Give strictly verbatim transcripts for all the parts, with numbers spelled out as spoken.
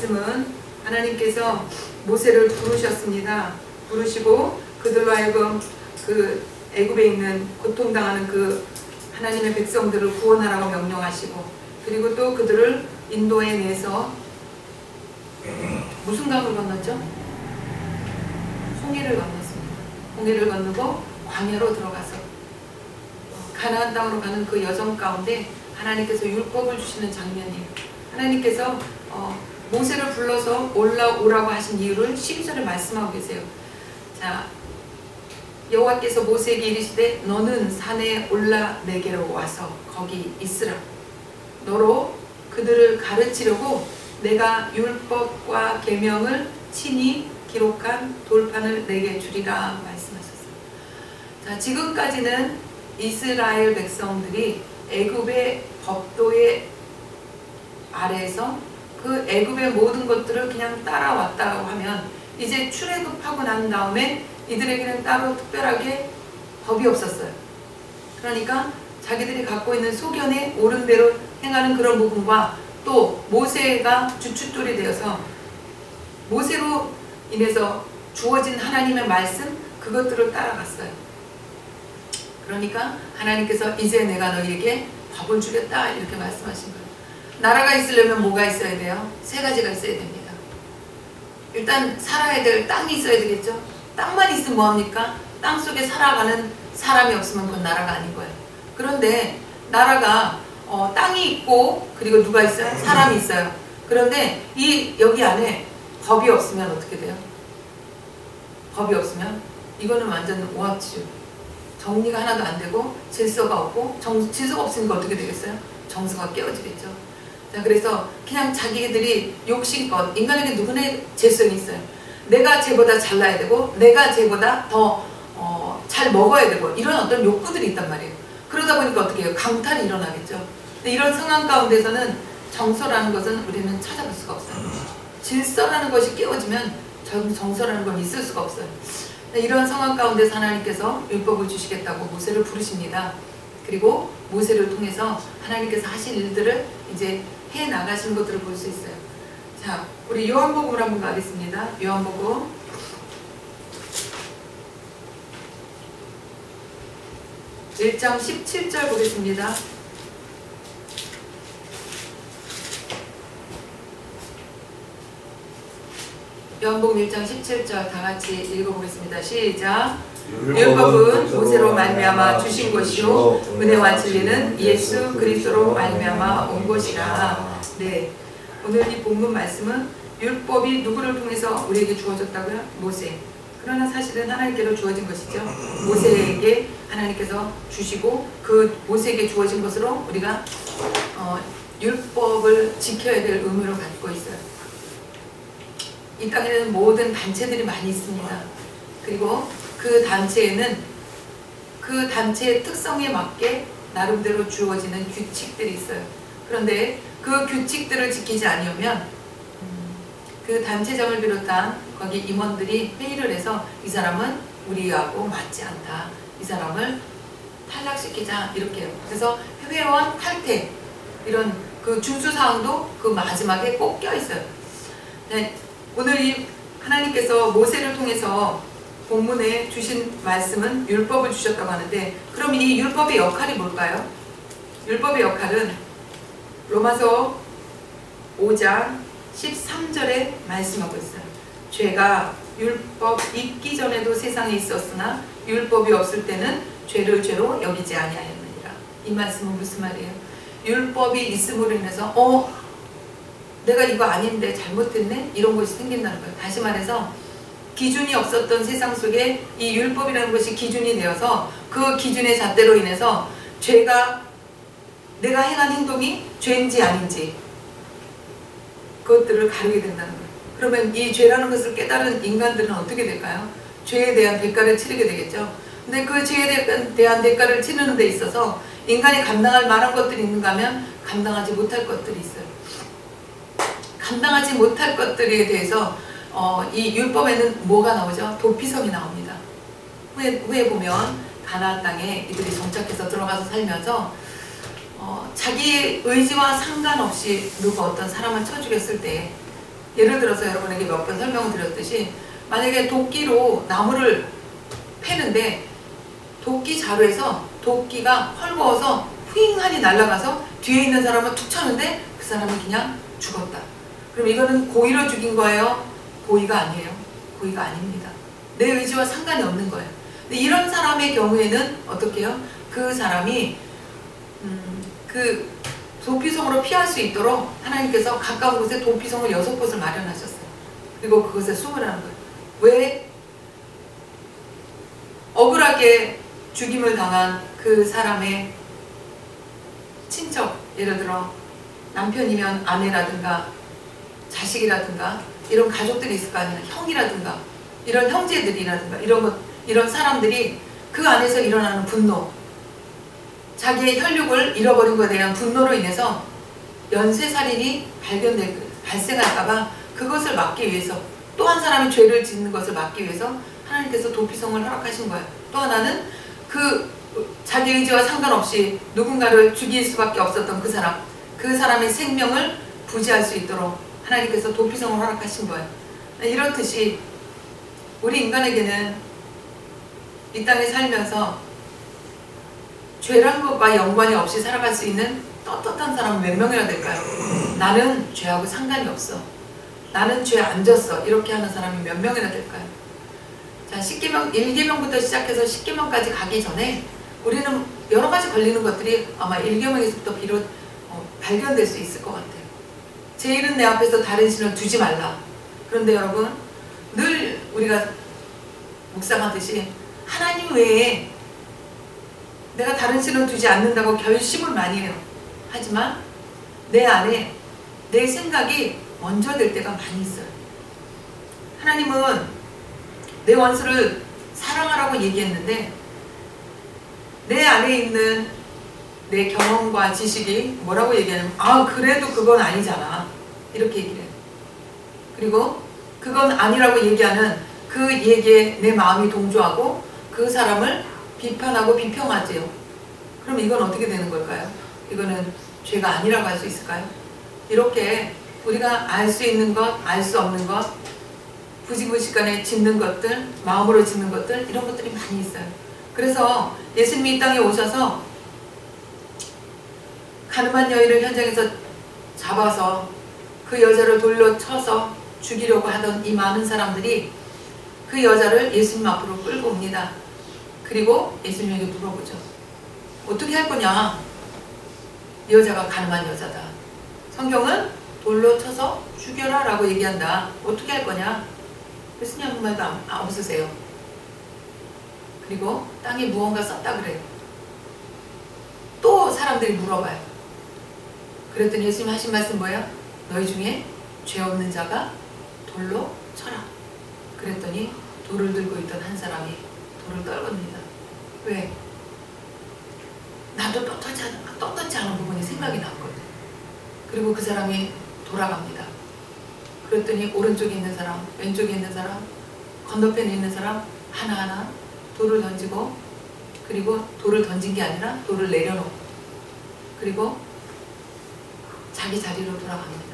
말씀은 하나님께서 모세를 부르셨습니다. 부르시고 그들로 하여금 그 애굽에 있는 고통당하는 그 하나님의 백성들을 구원하라고 명령하시고, 그리고 또 그들을 인도해내서 무슨 강을 건넜죠? 홍해를 건넜습니다. 홍해를 건너고 광야로 들어가서 가나안 땅으로 가는 그 여정 가운데 하나님께서 율법을 주시는 장면이에요. 하나님께서 어, 모세를 불러서 올라오라고 하신 이유를 십이 절에 말씀하고 계세요. 자, 여호와께서 모세에게 이르시되 너는 산에 올라 내게로 와서 거기 있으라. 너로 그들을 가르치려고 내가 율법과 계명을 친히 기록한 돌판을 내게 주리라 말씀하셨어요. 자, 지금까지는 이스라엘 백성들이 애굽의 법도의 아래에서 그 애굽의 모든 것들을 그냥 따라왔다고 하면, 이제 출애굽하고 난 다음에 이들에게는 따로 특별하게 법이 없었어요. 그러니까 자기들이 갖고 있는 소견에 옳은 대로 행하는 그런 부분과 또 모세가 주춧돌이 되어서 모세로 인해서 주어진 하나님의 말씀, 그것들을 따라갔어요. 그러니까 하나님께서 이제 내가 너희에게 법을 주겠다 이렇게 말씀하신 거예요. 나라가 있으려면 뭐가 있어야 돼요? 세 가지가 있어야 됩니다. 일단 살아야 될 땅이 있어야 되겠죠. 땅만 있으면 뭐합니까? 땅 속에 살아가는 사람이 없으면 그건 나라가 아닌 거예요. 그런데 나라가 어, 땅이 있고 그리고 누가 있어요? 사람이 있어요. 그런데 이 여기 안에 법이 없으면 어떻게 돼요? 법이 없으면 이거는 완전 오합지졸. 정리가 하나도 안 되고 질서가 없고, 정, 질서가 없으니까 어떻게 되겠어요? 정서가 깨어지겠죠. 자, 그래서 그냥 자기들이 욕심껏, 인간에게 누구나 재성이 있어요. 내가 쟤보다 잘나야 되고 내가 쟤보다 더 어, 잘 먹어야 되고, 이런 어떤 욕구들이 있단 말이에요. 그러다 보니까 어떻게 해요? 강탈이 일어나겠죠. 근데 이런 상황 가운데서는 정서라는 것은 우리는 찾아볼 수가 없어요. 질서라는 것이 깨어지면 정, 정서라는 건 있을 수가 없어요. 이런 상황 가운데서 하나님께서 율법을 주시겠다고 모세를 부르십니다. 그리고 모세를 통해서 하나님께서 하신 일들을 이제 해 나가신 것들을 볼 수 있어요. 자, 우리 요한복음을 한번 가겠습니다. 요한복음 일 장 십칠 절 보겠습니다. 요한복음 일 장 십칠 절 다 같이 읽어보겠습니다. 시작. 율법은 모세로 말미암아 주신 것이요 은혜와 진리는 예수 그리스도로 말미암아 온 것이라. 네, 오늘 이 본문 말씀은 율법이 누구를 통해서 우리에게 주어졌다고요? 모세. 그러나 사실은 하나님께로 주어진 것이죠. 모세에게 하나님께서 주시고 그 모세에게 주어진 것으로 우리가 어, 율법을 지켜야 될 의무를 갖고 있어요. 이 땅에는 모든 단체들이 많이 있습니다. 그리고 그 단체에는 그 단체의 특성에 맞게 나름대로 주어지는 규칙들이 있어요. 그런데 그 규칙들을 지키지 않으면 그 단체장을 비롯한 거기 임원들이 회의를 해서 이 사람은 우리하고 맞지 않다, 이 사람을 탈락시키자 이렇게 해요. 그래서 회원 탈퇴 이런 그 준수사항도 그 마지막에 꼭 껴있어요. 네, 오늘 이 하나님께서 모세를 통해서 본문에 주신 말씀은 율법을 주셨다고 하는데, 그럼 이 율법의 역할이 뭘까요? 율법의 역할은 로마서 오 장 십삼 절에 말씀하고 있어요. 죄가 율법 있기 전에도 세상에 있었으나 율법이 없을 때는 죄를 죄로 여기지 아니하였느니라. 이 말씀은 무슨 말이에요? 율법이 있음으로 인해서 어? 내가 이거 아닌데 잘못했네? 이런 것이 생긴다는 거예요. 다시 말해서 기준이 없었던 세상 속에 이 율법이라는 것이 기준이 되어서 그 기준의 잣대로 인해서 죄가, 내가 행한 행동이 죄인지 아닌지 그것들을 가르게 된다는 거예요. 그러면 이 죄라는 것을 깨달은 인간들은 어떻게 될까요? 죄에 대한 대가를 치르게 되겠죠. 근데 그 죄에 대한 대가를 치르는 데 있어서 인간이 감당할 만한 것들이 있는가 하면 감당하지 못할 것들이 있어요. 감당하지 못할 것들에 대해서 어, 이 율법에는 뭐가 나오죠? 도피성이 나옵니다. 후에, 후에 보면 가나안 땅에 이들이 정착해서 들어가서 살면서 어, 자기 의지와 상관없이 누가 어떤 사람을 쳐 죽였을 때 예를 들어서 여러분에게 몇 번 설명을 드렸듯이 만약에 도끼로 나무를 패는데 도끼 자루에서 도끼가 헐거워서 휘잉하니 날아가서 뒤에 있는 사람을 툭 쳤는데 그 사람이 그냥 죽었다. 그럼 이거는 고의로 죽인 거예요? 고의가 아니에요. 고의가 아닙니다. 내 의지와 상관이 없는 거예요. 근데 이런 사람의 경우에는 어떻게 해요? 그 사람이 음, 그 도피성으로 피할 수 있도록 하나님께서 가까운 곳에 도피성을 여섯 곳을 마련하셨어요. 그리고 그것에 숨으라는 거예요. 왜? 억울하게 죽임을 당한 그 사람의 친척, 예를 들어 남편이면 아내라든가 자식이라든가 이런 가족들이 있을 거 아니에요. 형이라든가 이런 형제들이라든가 이런 것, 이런 사람들이 그 안에서 일어나는 분노, 자기의 혈육을 잃어버린 것에 대한 분노로 인해서 연쇄살인이 발견될, 발생할까봐 그것을 막기 위해서, 또 한 사람이 죄를 짓는 것을 막기 위해서 하나님께서 도피성을 허락하신 거예요. 또 하나는 그 자기 의지와 상관없이 누군가를 죽일 수밖에 없었던 그 사람, 그 사람의 생명을 부지할 수 있도록 하나님께서 도피성을 허락하신 거예요. 이렇듯이 우리 인간에게는 이 땅에 살면서 죄란 것과 연관이 없이 살아갈 수 있는 떳떳한 사람은 몇 명이나 될까요? 나는 죄하고 상관이 없어. 나는 죄 안 졌어. 이렇게 하는 사람이 몇 명이나 될까요? 자, 십계명, 일 계명부터 시작해서 십 계명까지 가기 전에 우리는 여러 가지 걸리는 것들이 아마 일 계명에서부터 비롯 어, 발견될 수 있을 것 같아요. 제1은 내 앞에서 다른 신을 두지 말라. 그런데 여러분, 늘 우리가 묵상하듯이 하나님 외에 내가 다른 신을 두지 않는다고 결심을 많이 해요. 하지만 내 안에 내 생각이 먼저 될 때가 많이 있어요. 하나님은 내 원수를 사랑하라고 얘기했는데 내 안에 있는 내 경험과 지식이 뭐라고 얘기하냐면 아 그래도 그건 아니잖아 이렇게 얘기를 해요. 그리고 그건 아니라고 얘기하는 그 얘기에 내 마음이 동조하고 그 사람을 비판하고 비평하지요. 그럼 이건 어떻게 되는 걸까요? 이거는 죄가 아니라고 할 수 있을까요? 이렇게 우리가 알 수 있는 것, 알 수 없는 것, 부지불식간에 짓는 것들, 마음으로 짓는 것들, 이런 것들이 많이 있어요. 그래서 예수님이 이 땅에 오셔서 가늠한 여인을 현장에서 잡아서 그 여자를 돌려 쳐서 죽이려고 하던 이 많은 사람들이 그 여자를 예수님 앞으로 끌고 옵니다. 그리고 예수님에게 물어보죠. 어떻게 할 거냐? 이 여자가 가늠한 여자다. 성경은 돌로 쳐서 죽여라 라고 얘기한다. 어떻게 할 거냐? 예수님 아무 말도 안, 안 없으세요. 그리고 땅에 무언가 썼다 그래요. 또 사람들이 물어봐요. 그랬더니 예수님 하신 말씀 뭐예요? 너희 중에 죄 없는 자가 돌로 쳐라. 그랬더니 돌을 들고 있던 한 사람이 돌을 떨굽니다. 왜? 나도 떳떳지 않은, 떳떳지 않은 부분이 생각이 났거든. 그리고 그 사람이 돌아갑니다. 그랬더니 오른쪽에 있는 사람, 왼쪽에 있는 사람, 건너편에 있는 사람 하나하나 돌을 던지고, 그리고 돌을 던진 게 아니라 돌을 내려놓고, 그리고 자기 자리로 돌아갑니다.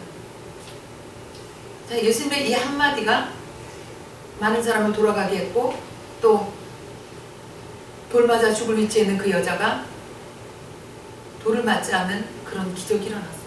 자, 예수님의 이 한마디가 많은 사람을 돌아가게 했고, 또 돌 맞아 죽을 위치에 있는 그 여자가 돌을 맞지 않는 그런 기적이 일어났어요.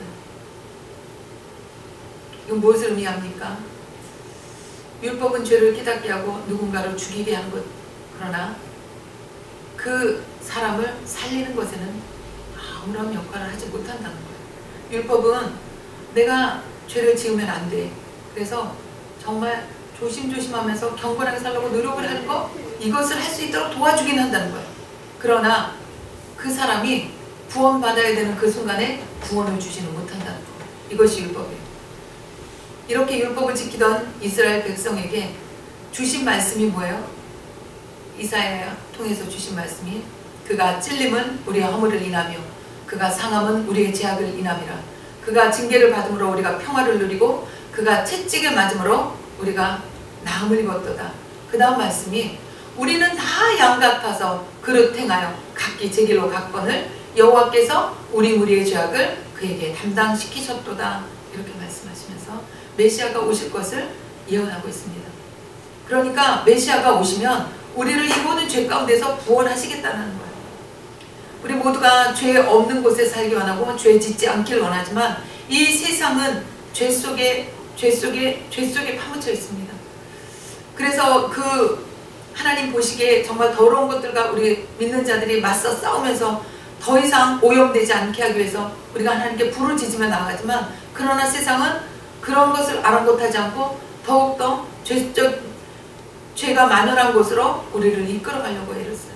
이건 무엇을 의미합니까? 율법은 죄를 깨닫게 하고 누군가를 죽이게 하는 것, 그러나 그 사람을 살리는 것에는 아무런 역할을 하지 못한다는 거예요. 율법은 내가 죄를 지으면 안 돼. 그래서 정말 조심조심하면서 경건하게 살려고 노력을 하는 거, 이것을 할 수 있도록 도와주긴 한다는 거예요. 그러나 그 사람이 구원받아야 되는 그 순간에 구원을 주지는 못한다는 거예요. 이것이 율법이에요. 이렇게 율법을 지키던 이스라엘 백성에게 주신 말씀이 뭐예요? 이사야 통해서 주신 말씀이 그가 찔림은 우리의 허물을 인하며 그가 상함은 우리의 죄악을 인함이라. 그가 징계를 받음으로 우리가 평화를 누리고 그가 채찍을 맞음으로 우리가 나음을 입었도다. 그 다음 말씀이 우리는 다 양 같아서 그릇 행하여 각기 제 길로 갔거늘 여호와께서 우리 무리의 죄악을 그에게 담당시키셨도다. 이렇게 말씀하시면서 메시아가 오실 것을 예언하고 있습니다. 그러니까 메시아가 오시면 우리를 이 모든 죄 가운데서 구원하시겠다는 거예요. 우리 모두가 죄 없는 곳에 살기 원하고 죄 짓지 않길 원하지만 이 세상은 죄 속에 죄 속에 죄 속에 파묻혀 있습니다. 그래서 그 하나님 보시기에 정말 더러운 것들과 우리 믿는 자들이 맞서 싸우면서 더 이상 오염되지 않게 하기 위해서 우리가 하나님께 부르짖으며 나아가지만, 그러나 세상은 그런 것을 아랑곳하지 않고 더욱더 죄적, 죄가 만연한 곳으로 우리를 이끌어가려고 애를 써요.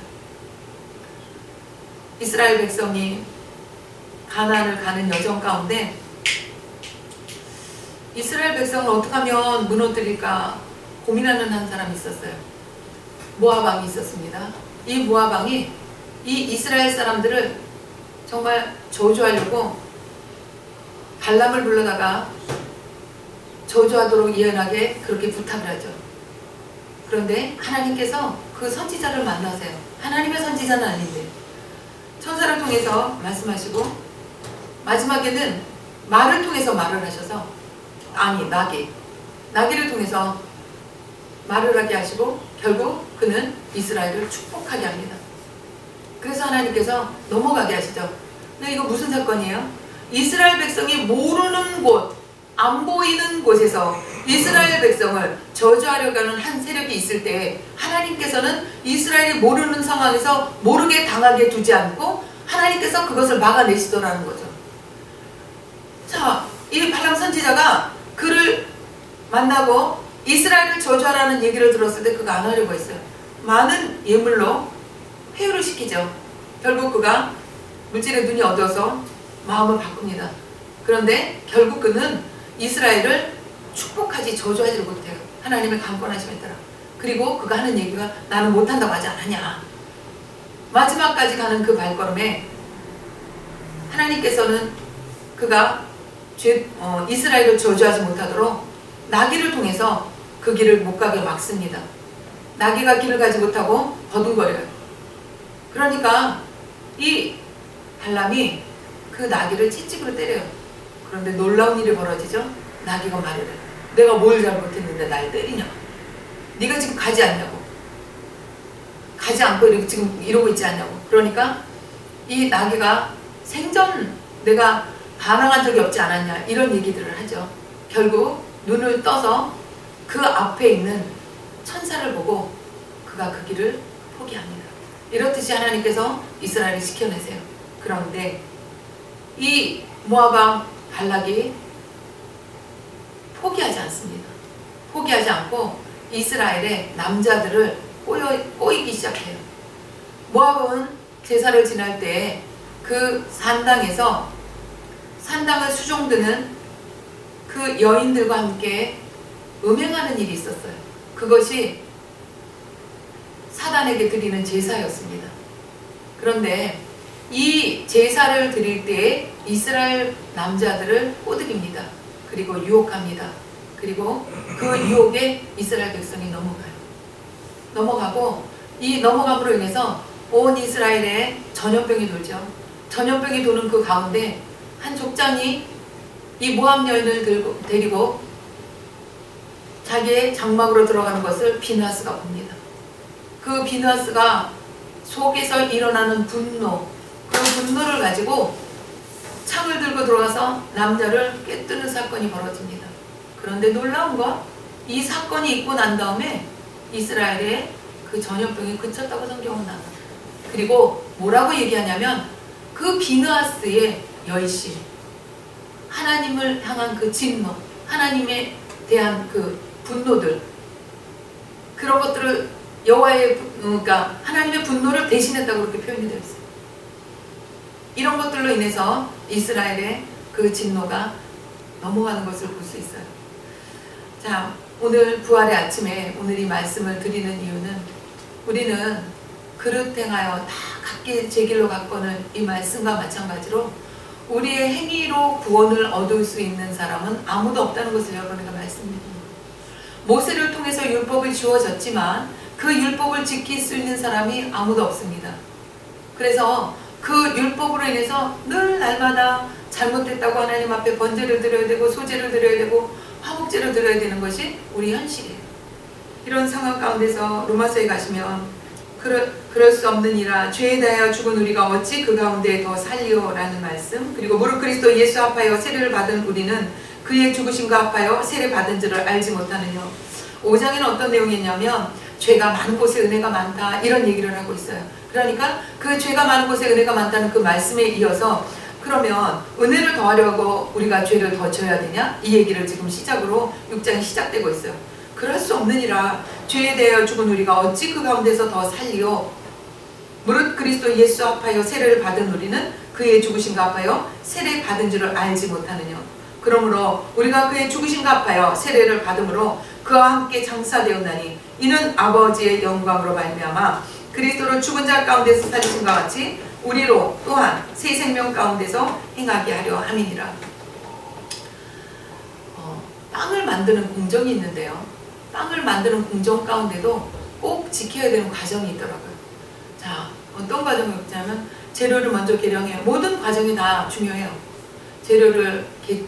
이스라엘 백성이 가나안을 가는 여정 가운데 이스라엘 백성을 어떻게 하면 무너뜨릴까 고민하는 한 사람이 있었어요. 모압 왕이 있었습니다. 이 모압 왕이 이 이스라엘 사람들을 정말 저주하려고 발람을 불러다가 저주하도록 예언하게 그렇게 부탁을 하죠. 그런데 하나님께서 그 선지자를 만나세요. 하나님의 선지자는 아닌데 천사를 통해서 말씀하시고 마지막에는 말을 통해서 말을 하셔서, 아니 나귀 나귀를 통해서 말을 하게 하시고 결국 그는 이스라엘을 축복하게 합니다. 그래서 하나님께서 넘어가게 하시죠. 근데 이거 무슨 사건이에요? 이스라엘 백성이 모르는 곳, 안 보이는 곳에서 이스라엘 백성을 저주하려고 하는 한 세력이 있을 때 하나님께서는 이스라엘이 모르는 상황에서 모르게 당하게 두지 않고 하나님께서 그것을 막아내시더라는 거죠. 자, 이 발람 선지자가 그를 만나고 이스라엘을 저주하라는 얘기를 들었을 때 그가 안 하려고 했어요. 많은 예물로 회유를 시키죠. 결국 그가 물질의 눈이 어두워서 마음을 바꿉니다. 그런데 결국 그는 이스라엘을 축복하지 저주하지 못해요. 하나님의 강권하심에 따라. 그리고 그가 하는 얘기가 나는 못한다고 하지 않았냐. 마지막까지 가는 그 발걸음에 하나님께서는 그가 죄, 어, 이스라엘을 저주하지 못하도록 나귀를 통해서 그 길을 못 가게 막습니다. 나귀가 길을 가지 못하고 버둥거려요. 그러니까 이 발람이 그 나귀를 채찍으로 때려요. 그런데 놀라운 일이 벌어지죠. 나귀가 말을 해요. 내가 뭘 잘못했는데 날 때리냐. 네가 지금 가지 않냐고. 가지 않고 이렇게 지금 이러고 있지 않냐고. 그러니까 이 나귀가 생전 내가 반항한 적이 없지 않았냐 이런 얘기들을 하죠. 결국 눈을 떠서 그 앞에 있는 천사를 보고 그가 그 길을 포기합니다. 이렇듯이 하나님께서 이스라엘을 지켜내세요. 그런데 이 모압 왕 발락이 포기하지 않습니다. 포기하지 않고 이스라엘의 남자들을 꼬여, 꼬이기 시작해요. 모압은 제사를 지낼 때 그 산당에서 산당을 수종드는 그 여인들과 함께 음행하는 일이 있었어요. 그것이 사단에게 드리는 제사였습니다. 그런데 이 제사를 드릴 때 이스라엘 남자들을 꼬드깁니다. 그리고 유혹합니다. 그리고 그 유혹에 이스라엘 백성이 넘어가요. 넘어가고 이 넘어감으로 인해서 온 이스라엘에 전염병이 돌죠. 전염병이 도는 그 가운데 한 족장이 이 모압 여인을 들고, 데리고 자기의 장막으로 들어가는 것을 비느하스가 봅니다. 그 비느하스가 속에서 일어나는 분노, 그 분노를 가지고 창을 들고 들어가서 남자를 꿰뜨는 사건이 벌어집니다. 그런데 놀라운 건 이 사건이 있고 난 다음에 이스라엘의 그 전염병이 그쳤다고 성경은 나와요. 그리고 뭐라고 얘기하냐면 그 비느하스의 열심, 하나님을 향한 그 진노, 하나님에 대한 그 분노들, 그런 것들을 여호와의, 그러니까 하나님의 분노를 대신했다고 그렇게 표현이 되어 있어요. 이런 것들로 인해서 이스라엘의 그 진노가 넘어가는 것을 볼 수 있어요. 자, 오늘 부활의 아침에 오늘 이 말씀을 드리는 이유는 우리는 그릇 행하여 다 각기 제 길로 갔거늘 이 말씀과 마찬가지로 우리의 행위로 구원을 얻을 수 있는 사람은 아무도 없다는 것을 여러분에게 말씀드립니다. 모세를 통해서 율법이 주어졌지만 그 율법을 지킬 수 있는 사람이 아무도 없습니다. 그래서 그 율법으로 인해서 늘 날마다 잘못됐다고 하나님 앞에 번제를 드려야 되고 소제를 드려야 되고 화목제를 예배를 드려야 되는 것이 우리 현실이에요. 이런 상황 가운데서 로마서에 가시면 그럴, 그럴 수 없느니라 죄에 대하여 죽은 우리가 어찌 그 가운데 더 살리오 라는 말씀, 그리고 무릇 그리스도 예수 합하여 세례를 받은 우리는 그의 죽으심과 합하여 세례 받은 줄을 알지 못하느냐. 오 장에는 어떤 내용이 있냐면 죄가 많은 곳에 은혜가 많다 이런 얘기를 하고 있어요. 그러니까 그 죄가 많은 곳에 은혜가 많다는 그 말씀에 이어서 그러면 은혜를 더하려고 우리가 죄를 더 져야 되냐? 이 얘기를 지금 시작으로 육 장이 시작되고 있어요. 그럴 수 없느니라 죄에 대하여 죽은 우리가 어찌 그 가운데서 더 살리오. 무릇 그리스도 예수 합하여 세례를 받은 우리는 그의 죽으심과 합하여 세례 받은 줄을 알지 못하느냐. 그러므로 우리가 그의 죽으심과 합하여 세례를 받음으로 그와 함께 장사되었나니 이는 아버지의 영광으로 말미암아 그리스도를 죽은 자 가운데서 살리심과 같이 우리로 또한 새 생명 가운데서 행하게 하려 함이니라. 어, 빵을 만드는 공정이 있는데요. 빵을 만드는 공정 가운데도 꼭 지켜야 되는 과정이 있더라고요. 자, 어떤 과정이 있냐면 재료를 먼저 계량해요. 모든 과정이 다 중요해요. 재료를 게,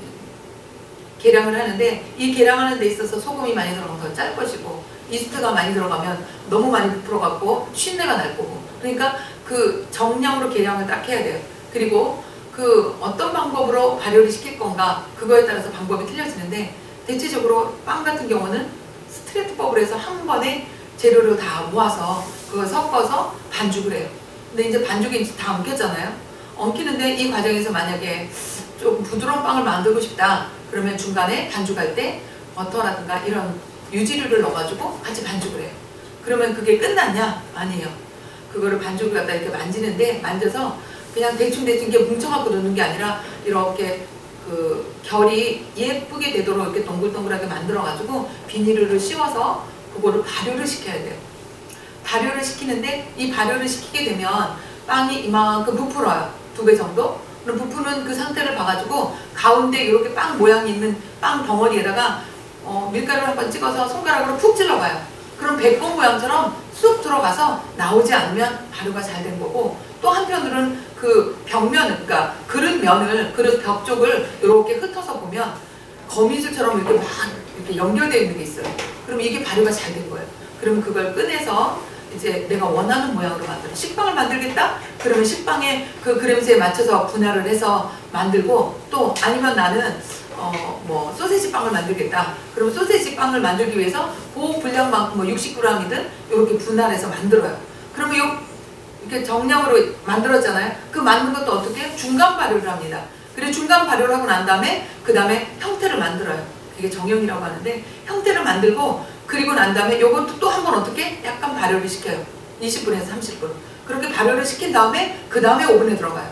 계량을 하는데 이 계량하는 데 있어서 소금이 많이 들어가면 더 짤 것이고 이스트가 많이 들어가면 너무 많이 들어가고 쉰내가 날 거고, 그러니까 그 정량으로 계량을 딱 해야 돼요. 그리고 그 어떤 방법으로 발효를 시킬 건가 그거에 따라서 방법이 틀려지는데 대체적으로 빵 같은 경우는 스트레이트법으로 해서 한 번에 재료를 다 모아서 그걸 섞어서 반죽을 해요. 근데 이제 반죽이 이제 다 엉켰잖아요. 엉키는데 이 과정에서 만약에 좀 부드러운 빵을 만들고 싶다 그러면 중간에 반죽할 때 버터라든가 이런 유지류를 넣어가지고 같이 반죽을 해요. 그러면 그게 끝났냐? 아니에요. 그거를 반죽을 갖다 이렇게 만지는데 만져서 그냥 대충대충 이게 뭉쳐갖고 넣는 게 아니라 이렇게 그 결이 예쁘게 되도록 이렇게 동글동글하게 만들어가지고 비닐을 씌워서 그거를 발효를 시켜야 돼요. 발효를 시키는데 이 발효를 시키게 되면 빵이 이만큼 부풀어요. 두 배 정도? 그럼 부푸는 그 상태를 봐가지고 가운데 이렇게 빵 모양이 있는 빵 덩어리에다가 어, 밀가루를 한번 찍어서 손가락으로 푹 찔러봐요. 그럼 배꼽 모양처럼 쑥 들어가서 나오지 않으면 발효가 잘 된 거고, 또 한편으로는 그 벽면, 그러니까 그릇 면을, 그릇 벽 쪽을 이렇게 흩어서 보면 거미줄처럼 이렇게 막 이렇게 연결되어 있는 게 있어요. 그럼 이게 발효가 잘 된 거예요. 그럼 그걸 꺼내서 이제 내가 원하는 모양으로 만들어. 식빵을 만들겠다? 그러면 식빵의 그 그램수에 맞춰서 분할을 해서 만들고, 또 아니면 나는 어 뭐 소세지 빵을 만들겠다. 그럼 소세지 빵을 만들기 위해서 그 분량만큼 뭐 육십 그램이든 이렇게 분할해서 만들어요. 그러면 요 이렇게 정량으로 만들었잖아요. 그 만든 것도 어떻게? 중간 발효를 합니다. 그리고 중간 발효를 하고 난 다음에 그 다음에 형태를 만들어요. 그게 정형이라고 하는데 형태를 만들고, 그리고 난 다음에 요것도 또 한 번 어떻게? 약간 발효를 시켜요. 이십 분에서 삼십 분. 그렇게 발효를 시킨 다음에 그 다음에 오븐에 들어가요.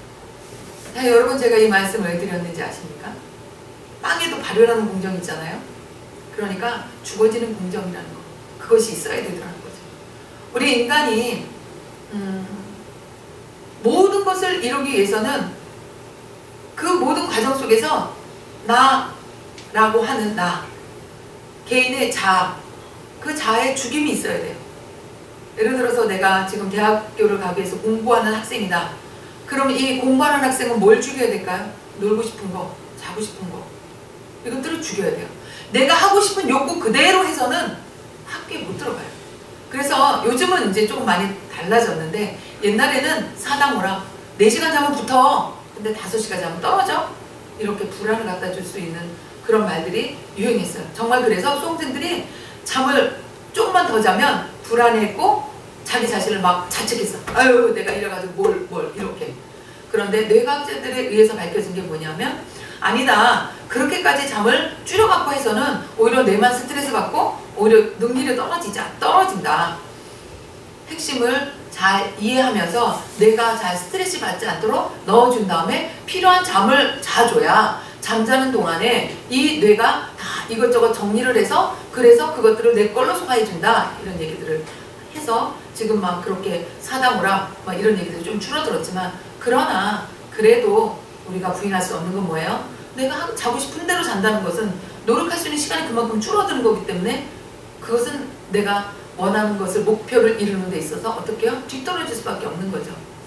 자, 여러분 제가 이 말씀을 왜 드렸는지 아십니까? 빵에도 발효라는 공정이 있잖아요. 그러니까 죽어지는 공정이라는 거. 그것이 있어야 되더라는 거죠. 우리 인간이 음, 모든 것을 이루기 위해서는 그 모든 과정 속에서 나라고 하는 나, 개인의 자아, 그 자아의 죽임이 있어야 돼요. 예를 들어서 내가 지금 대학교를 가기 위해서 공부하는 학생이다. 그럼 이 공부하는 학생은 뭘 죽여야 될까요? 놀고 싶은 거, 자고 싶은 거, 이것들을 죽여야 돼요. 내가 하고 싶은 욕구 그대로 해서는 학교에 못 들어가요. 그래서 요즘은 이제 조금 많이 달라졌는데 옛날에는 사당오락 네 시간 자면 붙어. 근데 다섯 시간 자면 떨어져. 이렇게 불안을 갖다 줄 수 있는 그런 말들이 유행했어요. 정말 그래서 수험생들이 잠을 조금만 더 자면 불안했고 자기 자신을 막 자책했어. 아유 내가 이래가지고 뭘 뭘 이렇게. 그런데 뇌과학자들에 의해서 밝혀진 게 뭐냐면 아니다. 그렇게까지 잠을 줄여갖고 해서는 오히려 뇌만 스트레스 받고 오히려 능률이 떨어지자, 떨어진다. 핵심을 잘 이해하면서 뇌가 잘 스트레스 받지 않도록 넣어준 다음에 필요한 잠을 자줘야 잠자는 동안에 이 뇌가 다 이것저것 정리를 해서 그래서 그것들을 내 걸로 소화해준다. 이런 얘기들을 해서 지금 막 그렇게 사당오락 막 이런 얘기들이 좀 줄어들었지만, 그러나 그래도 우리가 부인할 수 없는 건 뭐예요? 내가 자고 싶은 대로 잔다는 것은 노력할 수 있는 시간이 그만큼 줄어드는 거기 때문에 그것은 내가 원하는 것을 목표를 이루는 데 있어서 어떻게 해요? 뒤떨어질 수밖에 없는 거죠.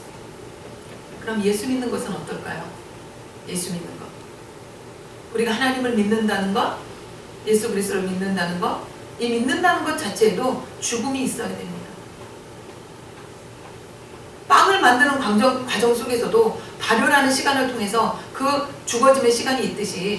그럼 예수 믿는 것은 어떨까요? 예수 믿는 것. 우리가 하나님을 믿는다는 것, 예수 그리스도를 믿는다는 것, 이 믿는다는 것 자체에도 죽음이 있어야 됩니다. 빵을 만드는 과정, 과정 속에서도 발효라는 시간을 통해서 그 죽어짐의 시간이 있듯이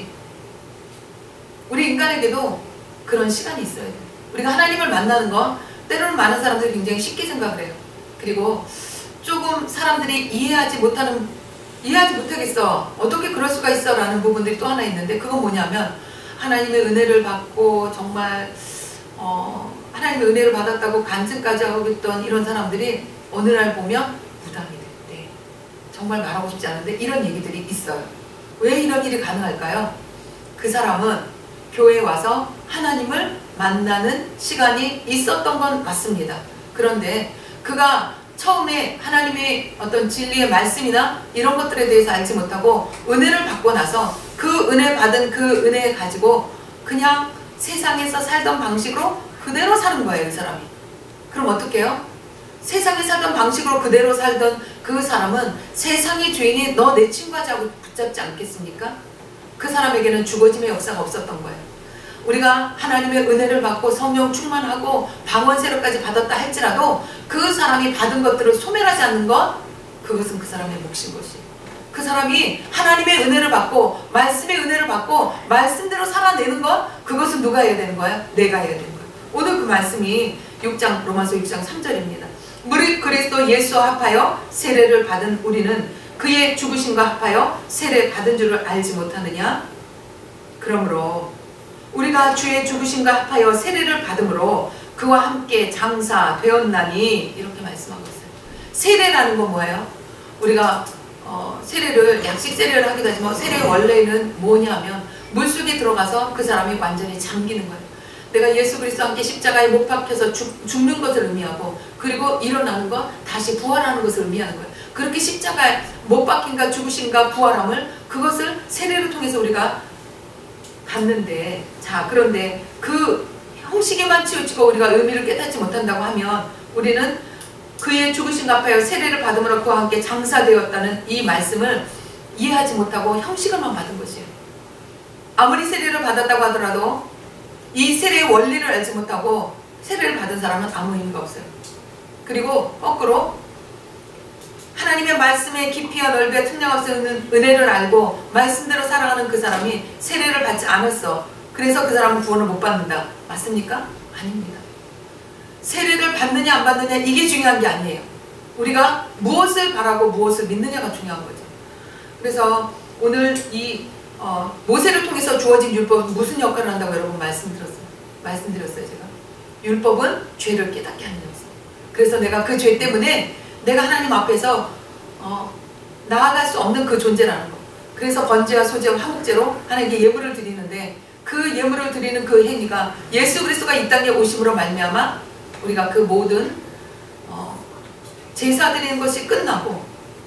우리 인간에게도 그런 시간이 있어야 돼요. 우리가 하나님을 만나는 건 때로는 많은 사람들이 굉장히 쉽게 생각을 해요. 그리고 조금 사람들이 이해하지 못하는, 이해하지 못하겠어, 어떻게 그럴 수가 있어 라는 부분들이 또 하나 있는데, 그건 뭐냐면 하나님의 은혜를 받고 정말 어, 하나님의 은혜를 받았다고 간증까지 하고 있던 이런 사람들이 어느 날 보면 무당이 됐대. 정말 말하고 싶지 않은데 이런 얘기들이 있어요. 왜 이런 일이 가능할까요? 그 사람은 교회에 와서 하나님을 만나는 시간이 있었던 건 맞습니다. 그런데 그가 처음에 하나님의 어떤 진리의 말씀이나 이런 것들에 대해서 알지 못하고 은혜를 받고 나서 그 은혜 받은 그 은혜 가지고 그냥 세상에서 살던 방식으로 그대로 사는 거예요, 이 사람이. 그럼 어떻게 해요? 세상에 살던 방식으로 그대로 살던 그 사람은 세상의 죄인이 너 내 친구하지 하고 붙잡지 않겠습니까? 그 사람에게는 죽어짐의 역사가 없었던 거예요. 우리가 하나님의 은혜를 받고 성령 충만하고 방언세례까지 받았다 할지라도 그 사람이 받은 것들을 소멸하지 않는 것, 그것은 그 사람의 몫인 것이에요. 그 사람이 하나님의 은혜를 받고 말씀의 은혜를 받고 말씀대로 살아내는 것, 그것은 누가 해야 되는 거야? 내가 해야 되는 거야. 오늘 그 말씀이 육 장, 로마서 육 장 삼 절입니다. 무릇 그리스도 예수와 합하여 세례를 받은 우리는 그의 죽으심과 합하여 세례 받은 줄을 알지 못하느냐? 그러므로 우리가 주의 죽으심과 합하여 세례를 받음으로 그와 함께 장사되었나니, 이렇게 말씀하고 있어요. 세례라는 건 뭐예요? 우리가 어, 세례를, 약식 세례를 하기도 하지만 세례의 원래는 뭐냐면 물속에 들어가서 그 사람이 완전히 잠기는 거예요. 내가 예수 그리스도와 함께 십자가에 못 박혀서 죽, 죽는 것을 의미하고, 그리고 일어나는 것, 다시 부활하는 것을 의미하는 거예요. 그렇게 십자가에 못 박힌가 죽으신가 부활함을, 그것을 세례를 통해서 우리가 갖는데, 자, 그런데 그 형식에만 치우치고 우리가 의미를 깨닫지 못한다고 하면 우리는 그의 죽으심과 합하여 세례를 받음으로 그와 함께 장사되었다는 이 말씀을 이해하지 못하고 형식을만 받은 것이에요. 아무리 세례를 받았다고 하더라도 이 세례의 원리를 알지 못하고 세례를 받은 사람은 아무 의미가 없어요. 그리고 거꾸로 하나님의 말씀의 깊이와 넓이와 틈나없이 있는 은혜를 알고 말씀대로 살아가는 그 사람이 세례를 받지 않았어. 그래서 그 사람은 구원을 못 받는다. 맞습니까? 아닙니다. 세례를 받느냐 안 받느냐 이게 중요한 게 아니에요. 우리가 무엇을 바라고 무엇을 믿느냐가 중요한 거죠. 그래서 오늘 이 어, 모세를 통해서 주어진 율법은 무슨 역할을 한다고 여러분 말씀드렸어요. 말씀드렸어요 제가. 율법은 죄를 깨닫게 하는 역사. 그래서 내가 그 죄 때문에 내가 하나님 앞에서 어, 나아갈 수 없는 그 존재라는 거. 그래서 번제와 소제와 화목제로 하나님께 예물을 드리는데, 그 예물을 드리는 그 행위가 예수 그리스도가 이 땅에 오심으로 말미암아 우리가 그 모든 어, 제사 드리는 것이 끝나고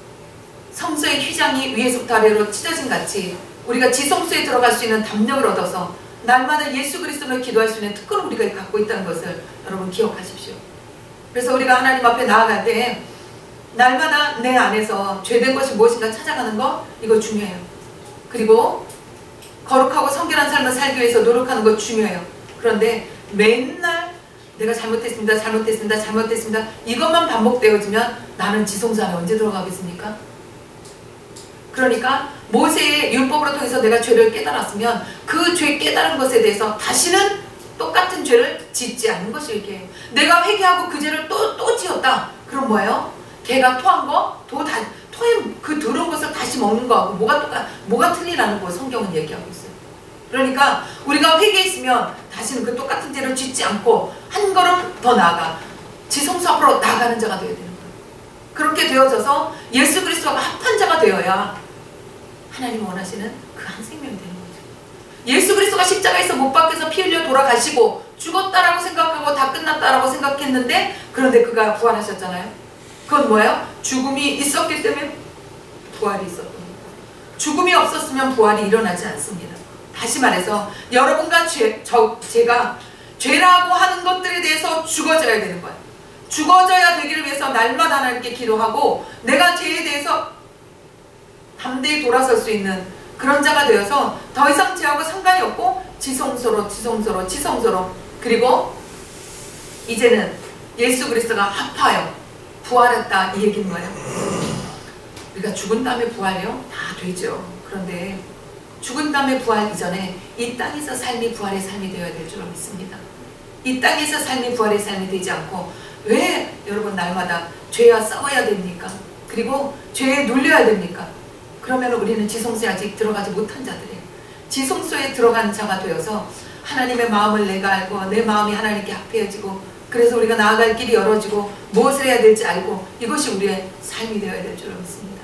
성소의 휘장이 위에서부터 아래로 찢어진 같이 우리가 지성소에 들어갈 수 있는 담력을 얻어서 날마다 예수 그리스도를 기도할 수 있는 특권을 우리가 갖고 있다는 것을 여러분 기억하십시오. 그래서 우리가 하나님 앞에 나아갈 때 날마다 내 안에서 죄된 것이 무엇인가 찾아가는 거, 이거 중요해요. 그리고 거룩하고 성결한 삶을 살기 위해서 노력하는 거 중요해요. 그런데 맨날 내가 잘못했습니다, 잘못했습니다, 잘못했습니다 이것만 반복되어지면 나는 지성소 안에 언제 들어가겠습니까? 그러니까 모세의 율법으로 통해서 내가 죄를 깨달았으면 그 죄 깨달은 것에 대해서 다시는 똑같은 죄를 짓지 않는 것이 이렇게. 내가 회개하고 그 죄를 또, 또 지었다. 그럼 뭐예요? 개가 토한 거, 도 다, 토에 그 더러운 것을 다시 먹는 거하고 뭐가 똑같, 뭐가 틀리라는 거 성경은 얘기하고 있어요. 그러니까 우리가 회개했으면 다시는 그 똑같은 죄를 짓지 않고 한 걸음 더 나아가 지성소 앞으로 나아가는 자가 되어야 되는 거예요. 그렇게 되어져서 예수 그리스도가 합한 자가 되어야 하나님 원하시는 그 한 생명이 되는 거죠. 예수 그리스도가 십자가에서 못 박혀서 피 흘려 돌아가시고 죽었다라고 생각하고 다 끝났다라고 생각했는데, 그런데 그가 부활하셨잖아요. 그건 뭐예요? 죽음이 있었기 때문에 부활이 있었던 거예요. 죽음이 없었으면 부활이 일어나지 않습니다. 다시 말해서 여러분과 죄, 저, 제가 죄라고 하는 것들에 대해서 죽어져야 되는 거예요. 죽어져야 되기를 위해서 날마다 하나님께 기도하고 내가 죄에 대해서 담대히 돌아설 수 있는 그런 자가 되어서 더 이상 죄하고 상관이 없고 지성소로 지성소로 지성소로. 그리고 이제는 예수 그리스도가 아파요. 부활했다 이 얘기인 거예요. 우리가 죽은 다음에 부활이요? 다 되죠. 그런데 죽은 다음에 부활 이전에 이 땅에서 삶이 부활의 삶이 되어야 될 줄로 믿습니다. 이 땅에서 삶이 부활의 삶이 되지 않고 왜 여러분 날마다 죄와 싸워야 됩니까? 그리고 죄에 눌려야 됩니까? 그러면 우리는 지성소에 아직 들어가지 못한 자들이에요. 지성소에 들어간 자가 되어서 하나님의 마음을 내가 알고 내 마음이 하나님께 합해지고 그래서 우리가 나아갈 길이 열어지고 무엇을 해야 될지 알고 이것이 우리의 삶이 되어야 될 줄로 믿습니다.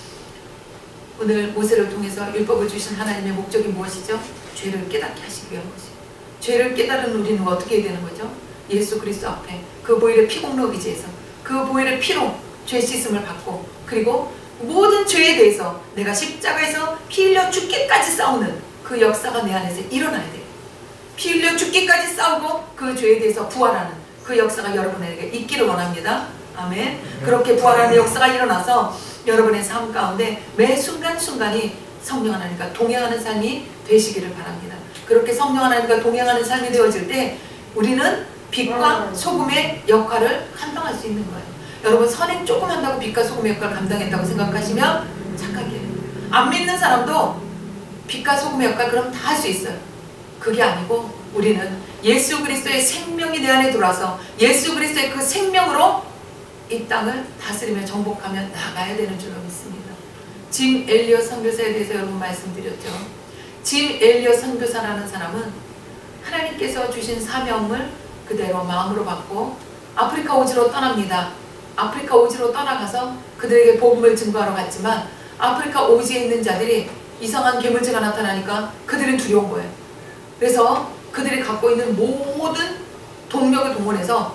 오늘 모세를 통해서 율법을 주신 하나님의 목적이 무엇이죠? 죄를 깨닫게 하시기 위한 것이죠. 죄를 깨달은 우리는 어떻게 해야 되는 거죠? 예수 그리스도 앞에 그 보혈의 피공로 의지해서 그 보혈의 피로 죄 씻음을 받고 그리고 모든 죄에 대해서 내가 십자가에서 피 흘려 죽기까지 싸우는 그 역사가 내 안에서 일어나야 돼요. 피 흘려 죽기까지 싸우고 그 죄에 대해서 부활하는 그 역사가 여러분에게 있기를 원합니다. 아멘. 그렇게 부활하는 역사가 일어나서 여러분의 삶 가운데 매 순간순간이 성령 하나님과 동행하는 삶이 되시기를 바랍니다. 그렇게 성령 하나님과 동행하는 삶이 되어질 때 우리는 빛과 소금의 역할을 감당할 수 있는 거예요. 여러분 선행 조금 한다고 빛과 소금의 역할을 감당했다고 생각하시면 착각이에요. 안 믿는 사람도 빛과 소금의 역할 그럼 다 할 수 있어요. 그게 아니고 우리는 예수 그리스도의 생명이 내 안에 들어와서 예수 그리스도의 그 생명으로 이 땅을 다스리며 정복하며 나가야 되는 줄로 믿습니다. 짐 엘리엇 선교사에 대해서 여러분 말씀드렸죠. 짐 엘리엇 선교사라는 사람은 하나님께서 주신 사명을 그대로 마음으로 받고 아프리카 오지로 떠납니다. 아프리카 오지로 떠나가서 그들에게 복음을 증거하러 갔지만 아프리카 오지에 있는 자들이 이상한 괴물체가 나타나니까 그들은 두려운 거예요. 그래서 그들이 갖고 있는 모든 동력을 동원해서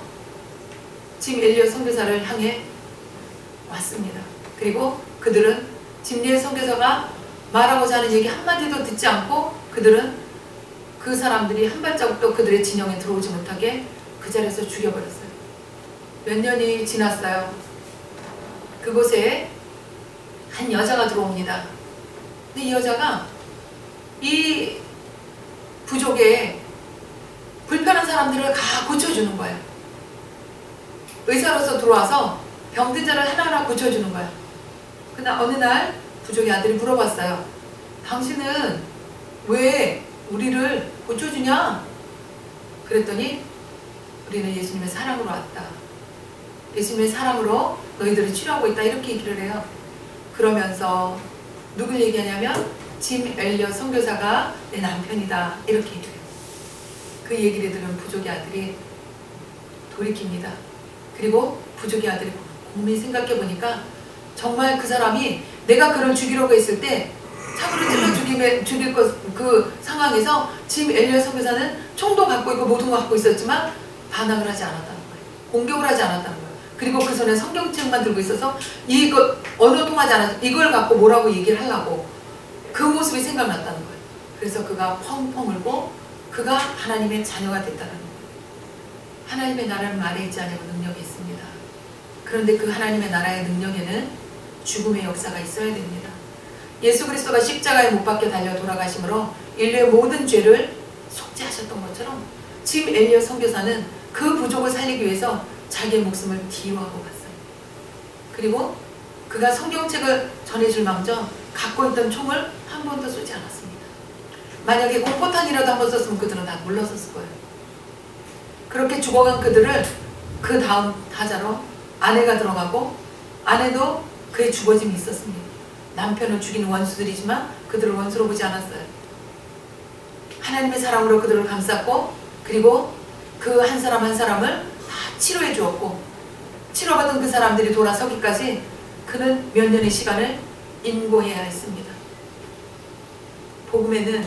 짐 엘리엇 선교사를 향해 왔습니다. 그리고 그들은 짐 엘리엇 선교사가 말하고자 하는 얘기 한마디도 듣지 않고 그들은 그 사람들이 한 발자국도 그들의 진영에 들어오지 못하게 그 자리에서 죽여버렸어요. 몇 년이 지났어요. 그곳에 한 여자가 들어옵니다. 근데 이 여자가 이 부족의 불편한 사람들을 다 고쳐주는 거예요. 의사로서 들어와서 병든 자를 하나하나 고쳐주는 거예요. 근데 어느 날 부족의 아들이 물어봤어요. 당신은 왜 우리를 고쳐주냐? 그랬더니 우리는 예수님의 사랑으로 왔다. 예수님의 사랑으로 너희들을 치료하고 있다. 이렇게 얘기를 해요. 그러면서 누굴 얘기하냐면 짐 엘리엇 선교사가 내 남편이다. 이렇게 얘기해요. 그 얘기를 들은 부족의 아들이 돌이킵니다. 그리고 부족의 아들이 곰곰이 생각해보니까 정말 그 사람이 내가 그를 죽이려고 했을 때 차고를 찔러 죽이면, 죽일 것, 그 상황에서 짐 엘리엇 선교사는 총도 갖고 있고 모든 거 갖고 있었지만 반항을 하지 않았다는 거예요. 공격을 하지 않았다는 거예요. 그리고 그 손에 성경책만 들고 있어서 이거 언어 통하지 않아서 이걸 갖고 뭐라고 얘기를 하려고 그 모습이 생각났다는 거예요. 그래서 그가 펑펑 울고 그가 하나님의 자녀가 됐다는 거예요. 하나님의 나라는 말에 있지 않고 능력이 있습니다. 그런데 그 하나님의 나라의 능력에는 죽음의 역사가 있어야 됩니다. 예수 그리스도가 십자가에 못 박혀 달려 돌아가심으로 인류의 모든 죄를 속죄하셨던 것처럼 짐 엘리엇 선교사는 그 부족을 살리기 위해서 자기의 목숨을 뒤로하고 갔어요. 그리고 그가 성경책을 전해줄 망정 갖고 있던 총을 한 번도 쏘지 않았습니다. 만약에 공포탄이라도 한 번 썼으면 그들은 다 물러섰을 거예요. 그렇게 죽어간 그들을 그 다음 타자로 아내가 들어가고 아내도 그의 죽어짐이 있었습니다. 남편을 죽이는 원수들이지만 그들을 원수로 보지 않았어요. 하나님의 사랑으로 그들을 감쌌고 그리고 그 한 사람 한 사람을 다 치료해 주었고 치료받은 그 사람들이 돌아서기까지 그는 몇 년의 시간을 인고해야 했습니다. 복음에는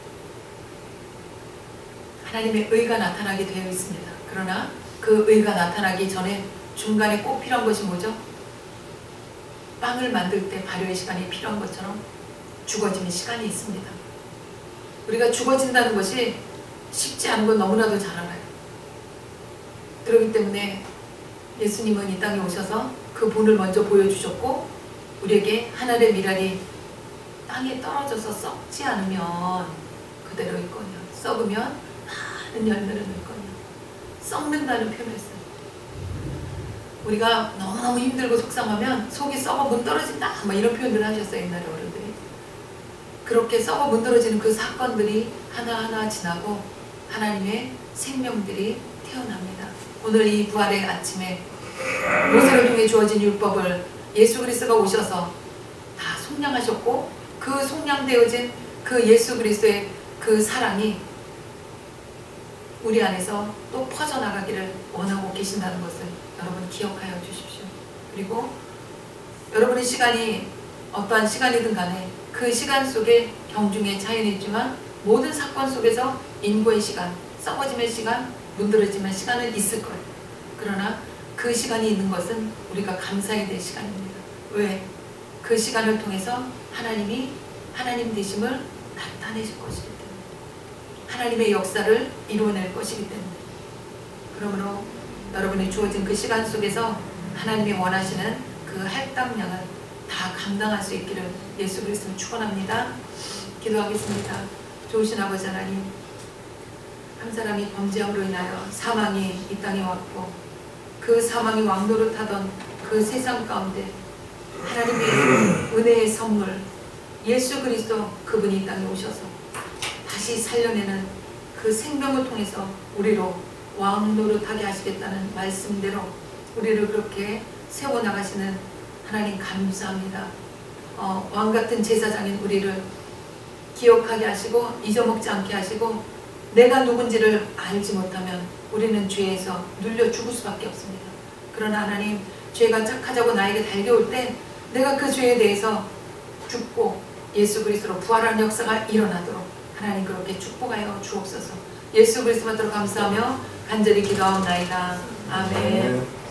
하나님의 의가 나타나게 되어 있습니다. 그러나 그 의가 나타나기 전에 중간에 꼭 필요한 것이 뭐죠? 빵을 만들 때 발효의 시간이 필요한 것처럼 죽어짐의 시간이 있습니다. 우리가 죽어진다는 것이 쉽지 않은 건 너무나도 잘 알아요. 그렇기 때문에 예수님은 이 땅에 오셔서 그 본을 먼저 보여주셨고 우리에게 하늘의 미랄이 땅에 떨어져서 썩지 않으면 그대로 있거니와 썩으면 많은 열매를 낼 거냐. 썩는다는 표현을 했어요. 우리가 너무너무 힘들고 속상하면 속이 썩어 문 떨어진다 막 이런 표현들을 하셨어요, 옛날에 어른들이. 그렇게 썩어 문 떨어지는 그 사건들이 하나하나 지나고 하나님의 생명들이 태어납니다. 오늘 이 부활의 아침에 모세를 통해 주어진 율법을 예수 그리스도가 오셔서 다 속량하셨고, 그 속량되어진 그 예수 그리스도의 그 사랑이 우리 안에서 또 퍼져나가기를 원하고 계신다는 것을 여러분 기억하여 주십시오. 그리고 여러분의 시간이 어떠한 시간이든 간에 그 시간 속에 경중의 차이는 있지만 모든 사건 속에서 인고의 시간, 썩어짐의 시간, 문드러짐의 시간은 있을 거예요. 그러나 그 시간이 있는 것은 우리가 감사해야 될 시간입니다. 왜? 그 시간을 통해서 하나님이 하나님 되심을 나타내실 것이기 때문에, 하나님의 역사를 이루어낼 것이기 때문에. 그러므로 여러분이 주어진 그 시간 속에서 하나님이 원하시는 그 할당량을 다 감당할 수 있기를 예수 그리스도를 축원합니다. 기도하겠습니다. 좋으신 아버지 하나님, 한 사람이 범죄함으로 인하여 사망이 이 땅에 왔고 그 사망이 왕노릇하던 그 세상 가운데 하나님의 은혜의 선물 예수 그리스도, 그분이 이 땅에 오셔서 다시 살려내는 그 생명을 통해서 우리로 왕노릇하게 하시겠다는 말씀대로 우리를 그렇게 세워나가시는 하나님 감사합니다. 어, 왕같은 제사장인 우리를 기억하게 하시고 잊어먹지 않게 하시고, 내가 누군지를 알지 못하면 우리는 죄에서 눌려 죽을 수밖에 없습니다. 그러나 하나님, 죄가 착하자고 나에게 달려올 때 내가 그 죄에 대해서 죽고 예수 그리스도로 부활하는 역사가 일어나도록 하나님 그렇게 축복하여 주옵소서. 예수 그리스도 받도록 감사하며 간절히 기도하옵나이다. 아멘.